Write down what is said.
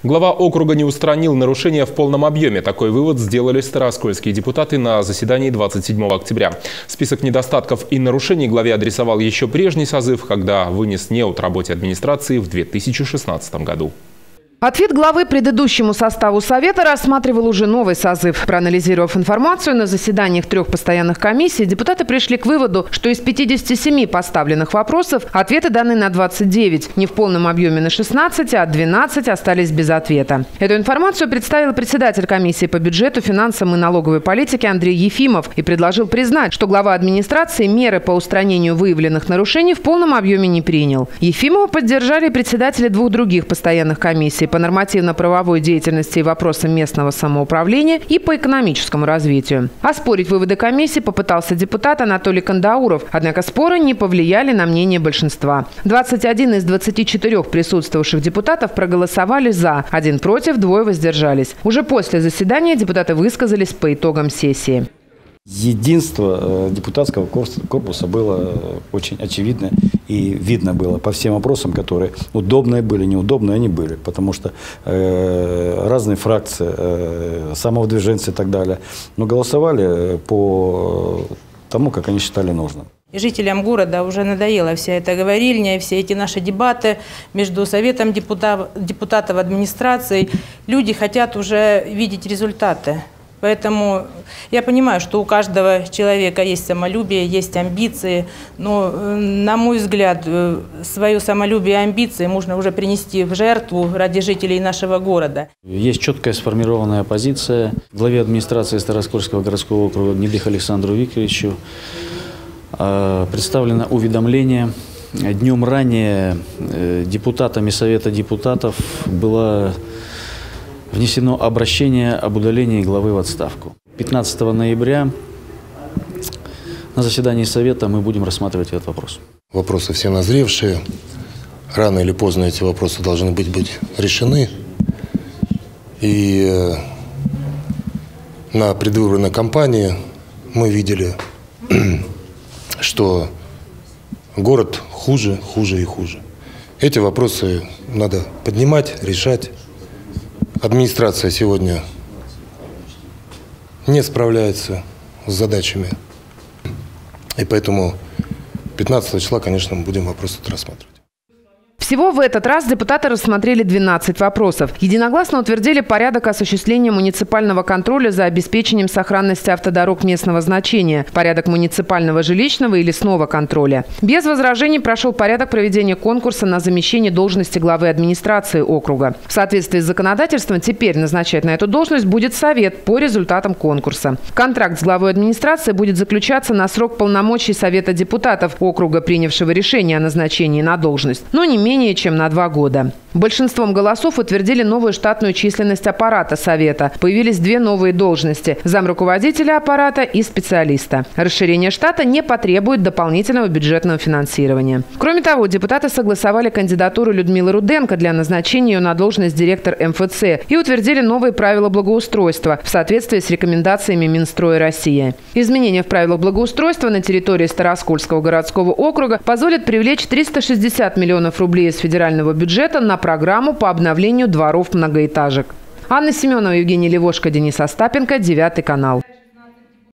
Глава округа не устранил нарушения в полном объеме. Такой вывод сделали старооскольские депутаты на заседании 27 октября. Список недостатков и нарушений главе адресовал еще прежний созыв, когда вынес неуд работе администрации в 2016 году. Ответ главы предыдущему составу Совета рассматривал уже новый созыв. Проанализировав информацию на заседаниях 3 постоянных комиссий, депутаты пришли к выводу, что из 57 поставленных вопросов ответы даны на 29, не в полном объеме на 16, а 12 остались без ответа. Эту информацию представил председатель комиссии по бюджету, финансам и налоговой политике Андрей Ефимов и предложил признать, что глава администрации меры по устранению выявленных нарушений в полном объеме не принял. Ефимова поддержали председатели 2 других постоянных комиссий по нормативно-правовой деятельности и вопросам местного самоуправления и по экономическому развитию. Оспорить выводы комиссии попытался депутат Анатолий Кандауров, однако споры не повлияли на мнение большинства. 21 из 24 присутствовавших депутатов проголосовали «за», 1 против, 2 воздержались. Уже после заседания депутаты высказались по итогам сессии. Единство депутатского корпуса было очень очевидно и видно было по всем вопросам, которые удобные были, неудобные они были, потому что разные фракции, самовыдвиженцы и так далее, но голосовали по тому, как они считали нужным. И жителям города уже надоела вся эта говорильня, все эти наши дебаты между Советом депутатов, администрацией. Люди хотят уже видеть результаты. Поэтому я понимаю, что у каждого человека есть самолюбие, есть амбиции, но, на мой взгляд, свое самолюбие и амбиции можно уже принести в жертву ради жителей нашего города. Есть четкая сформированная позиция главе администрации Старооскольского городского округа Гнедых Александру Викторовичу. Представлено уведомление. Днем ранее депутатами Совета депутатов было внесено обращение об удалении главы в отставку. 15 ноября на заседании Совета мы будем рассматривать этот вопрос. Вопросы все назревшие. Рано или поздно эти вопросы должны быть решены. И на предвыборной кампании мы видели, что город хуже, хуже и хуже. Эти вопросы надо поднимать, решать. Администрация сегодня не справляется с задачами. И поэтому 15 числа, конечно, мы будем вопрос рассматривать. Всего в этот раз депутаты рассмотрели 12 вопросов. Единогласно утвердили порядок осуществления муниципального контроля за обеспечением сохранности автодорог местного значения, порядок муниципального жилищного и лесного контроля. Без возражений прошел порядок проведения конкурса на замещение должности главы администрации округа. В соответствии с законодательством теперь назначать на эту должность будет Совет по результатам конкурса. Контракт с главой администрации будет заключаться на срок полномочий Совета депутатов округа, принявшего решение о назначении на должность, но не менее чем на 2 года. Большинством голосов утвердили новую штатную численность аппарата Совета. Появились 2 новые должности – замруководителя аппарата и специалиста. Расширение штата не потребует дополнительного бюджетного финансирования. Кроме того, депутаты согласовали кандидатуру Людмилы Руденко для назначения ее на должность директор МФЦ и утвердили новые правила благоустройства в соответствии с рекомендациями Минстроя России. Изменения в правилах благоустройства на территории Старооскольского городского округа позволят привлечь 360 миллионов рублей из федерального бюджета на программу по обновлению дворов многоэтажек. Анна Семенова, Евгений Левошко, Денис Остапенко, 9 канал.